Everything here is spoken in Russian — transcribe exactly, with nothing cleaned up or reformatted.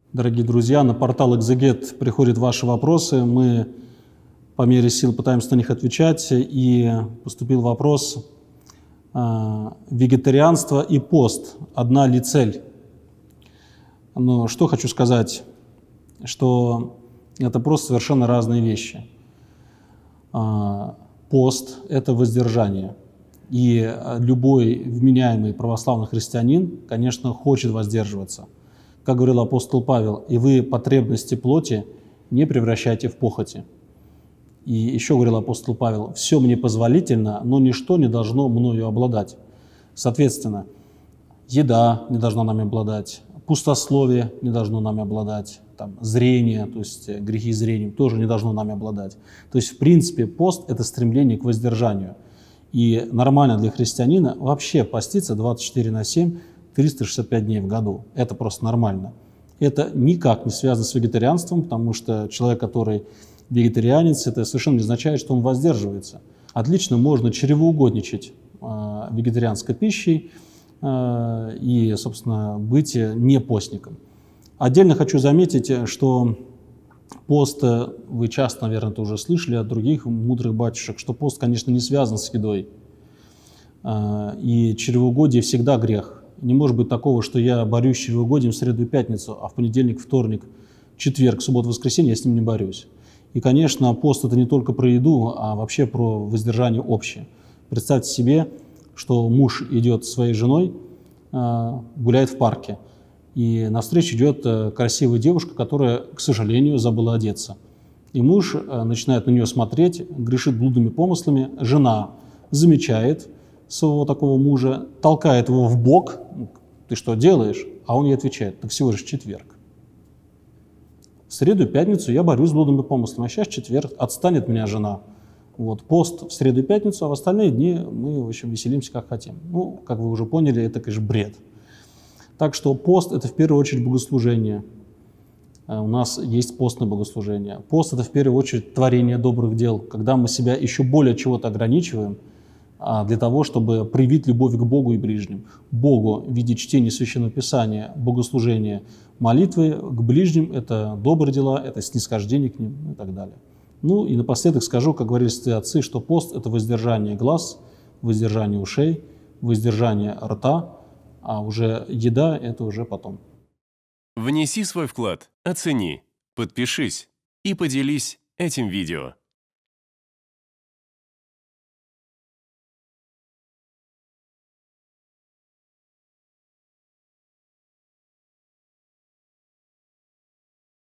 Дорогие друзья, на портал «Экзегет» приходят ваши вопросы. Мы по мере сил пытаемся на них отвечать. И поступил вопрос: вегетарианство и пост – одна ли цель? Но что хочу сказать, что это просто совершенно разные вещи. Пост – это воздержание. И любой вменяемый православный христианин, конечно, хочет воздерживаться. Как говорил апостол Павел: «И вы потребности плоти не превращайте в похоти». И еще говорил апостол Павел: «Все мне позволительно, но ничто не должно мною обладать». Соответственно, еда не должна нами обладать, пустословие не должно нами обладать, там, зрение, то есть грехи зрением тоже не должно нами обладать. То есть, в принципе, пост – это стремление к воздержанию. И нормально для христианина вообще поститься двадцать четыре на семь, триста шестьдесят пять дней в году. Это просто нормально. Это никак не связано с вегетарианством, потому что человек, который вегетарианец, это совершенно не означает, что он воздерживается. Отлично можно чревоугодничать э, вегетарианской пищей э, и, собственно, быть не постником. Отдельно хочу заметить, что пост, вы часто, наверное, это уже слышали от других мудрых батюшек, что пост, конечно, не связан с едой. Э, и чревоугодие всегда грех. Не может быть такого, что я борюсь с чревоугодием в среду и пятницу, а в понедельник, вторник, четверг, субботу, воскресенье я с ним не борюсь. И, конечно, пост – это не только про еду, а вообще про воздержание общее. Представьте себе, что муж идет со своей женой, гуляет в парке, и навстречу идет красивая девушка, которая, к сожалению, забыла одеться. И муж начинает на нее смотреть, грешит блудными помыслами, жена замечает своего такого мужа, толкает его в бок: «Ты что делаешь?» А он ей отвечает: «Так всего лишь четверг. В среду и пятницу я борюсь с блудными помыслами, а сейчас четверг, отстанет от меня жена. Вот, пост в среду и пятницу, а в остальные дни мы, в общем, веселимся как хотим». Ну, как вы уже поняли, это, конечно, бред. Так что пост – это в первую очередь богослужение. У нас есть постное богослужение. Пост – это в первую очередь творение добрых дел, когда мы себя еще более чего-то ограничиваем, для того, чтобы проявить любовь к Богу и ближним. Богу в виде чтения Священного Писания, богослужения, молитвы, к ближним – это добрые дела, это снисхождение к ним и так далее. Ну и напоследок скажу, как говорили святые отцы, что пост – это воздержание глаз, воздержание ушей, воздержание рта, а уже еда – это уже потом. Внеси свой вклад, оцени, подпишись и поделись этим видео.